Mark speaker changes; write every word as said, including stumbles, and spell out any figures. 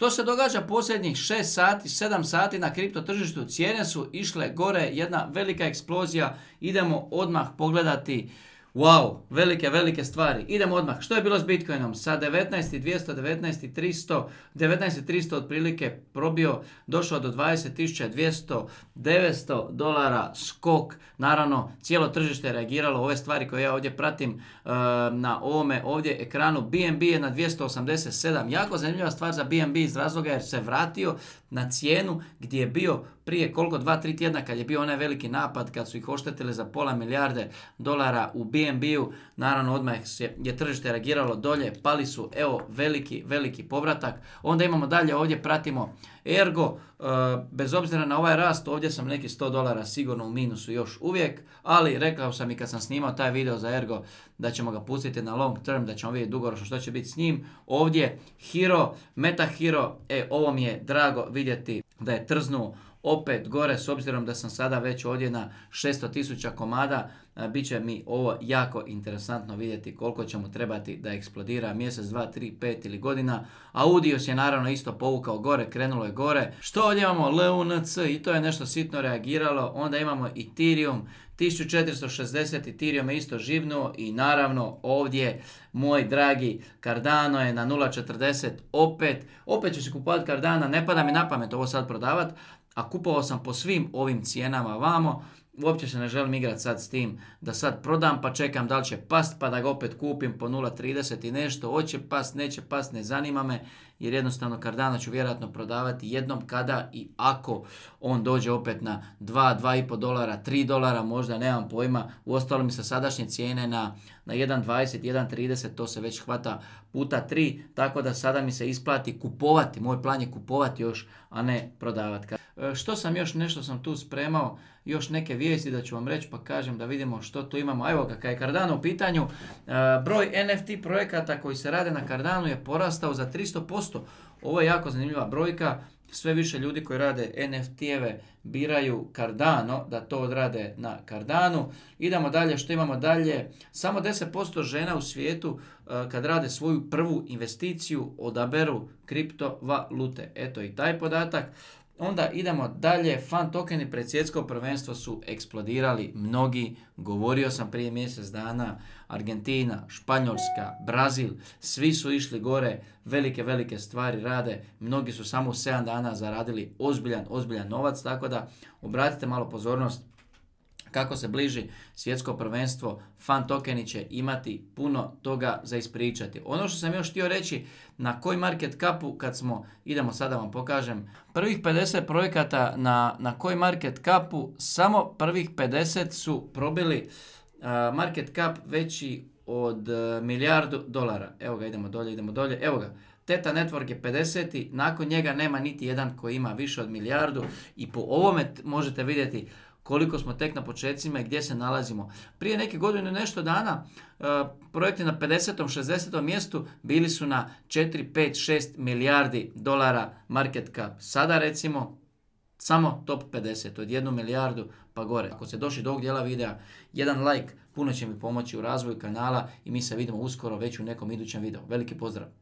Speaker 1: Što se događa posljednjih šest sati, sedam sati na kripto tržištu? Cijene su išle gore, jedna velika eksplozija. Idemo odmah pogledati. Wow, velike, velike stvari. Idemo odmah. Što je bilo s Bitcoinom? Sa devetnaest tisuća dvjesto, devetnaest tisuća tristo, devetnaest tisuća tristo otprilike probio, došao do dvadeset tisuća dvjesto, devetsto dolara skok. Naravno, cijelo tržište je reagiralo. Ove stvari koje ja ovdje pratim uh, na ovome ovdje ekranu. B N B je na dvjesto osamdeset sedam. Jako zanimljiva stvar za B N B iz razloga jer se vratio na cijenu gdje je bio prije koliko, dva tri tjedna kad je bio onaj veliki napad, kad su ih oštetili za pola milijarde dolara u B N B-u. Naravno, odmah je tržište reagiralo dolje, pali su, evo, veliki, veliki povratak. Onda imamo dalje, ovdje pratimo Ergo, uh, bez obzira na ovaj rast, ovdje sam neki sto dolara sigurno u minusu još uvijek, ali rekao sam i kad sam snimao taj video za Ergo da ćemo ga pustiti na long term, da ćemo vidjeti dugoročno što će biti s njim. Ovdje Hero, Meta Hero, e, ovo mi je drago vidjeti da je trznuo opet gore, s obzirom da sam sada već ovdje na šesto tisuća komada, bit će mi ovo jako interesantno vidjeti koliko ćemo trebati da eksplodira mjesec, dva, tri, pet ili godina. Audios je naravno isto povukao gore, krenulo je gore. Što ovdje imamo? L U N C i to je nešto sitno reagiralo. Onda imamo Ethereum, tisuću četiristo šezdeset, Ethereum je isto živnuo i naravno ovdje moj dragi Cardano je na nula četrdeset opet. Opet ću se kupovati Cardana, ne pada mi na pamet ovo sad prodavat, a kupovao sam po svim ovim cijenama vamo. Uopće se ne želim igrati sad s tim da sad prodam pa čekam da li će past pa da ga opet kupim po nula trideset i nešto. Hoće past, neće past, ne zanima me jer jednostavno Cardano ću vjerojatno prodavati jednom kada i ako on dođe opet na dva, dva i pol dolara, tri dolara, možda nemam pojma. Uostalom mi sa sadašnje cijene na, na jedan dvadeset, jedan trideset, to se već hvata puta tri, tako da sada mi se isplati kupovati. Moj plan je kupovati još, a ne prodavati. E, što sam još, nešto sam tu spremao, još neke vijesti da ću vam reći pa kažem da vidimo što tu imamo. Evo ga, kad je Cardano u pitanju, e, broj N F T projekata koji se rade na Cardanu je porastao za tristo posto. Ovo je jako zanimljiva brojka. Sve više ljudi koji rade N F T-eve biraju Cardano, da to odrade na Cardanu. Idemo dalje, što imamo dalje? Samo deset posto žena u svijetu kad rade svoju prvu investiciju odaberu kriptovalute. Eto i taj podatak. Onda idemo dalje, fan tokeni pred svjetsko prvenstvo su eksplodirali mnogi, govorio sam prije mjesec dana, Argentina, Španjolska, Brazil, svi su išli gore, velike, velike stvari rade, mnogi su samo u sedam dana zaradili ozbiljan, ozbiljan novac, tako da obratite malo pozornost kako se bliži svjetsko prvenstvo, fan tokeni će imati puno toga za ispričati. Ono što sam još htio reći, na CoinMarketCapu, kad smo, idemo sada vam pokažem, prvih pedeset projekata na, na CoinMarketCapu, samo prvih pedeset su probili uh, market cap veći od uh, milijardu dolara. Evo ga, idemo dolje, idemo dolje, evo ga. Theta Network je pedeset, nakon njega nema niti jedan koji ima više od milijardu i po ovome možete vidjeti koliko smo tek na početcima i gdje se nalazimo. Prije neke godine i nešto dana uh, projekti na pedesetom, šezdesetom mjestu bili su na četiri, pet, šest milijardi dolara market cap. Sada recimo samo top pedeset, od jednu milijardu pa gore. Ako ste došli do ovog dijela videa, jedan like puno će mi pomoći u razvoju kanala i mi se vidimo uskoro već u nekom idućem videu. Veliki pozdrav!